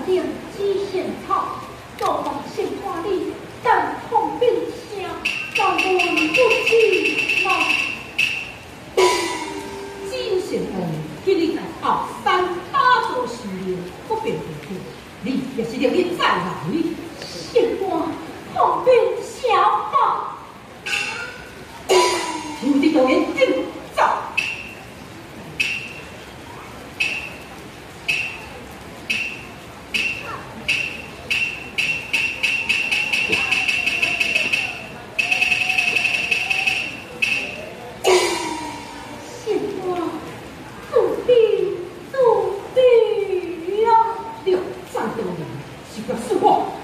点鸡线草，做法先花里，但痛并下，让我不起来。金线恩，今日在后山打坐时了，不便回去，你也是令你再来，先花痛并下吧。有的导演进走。是个是我。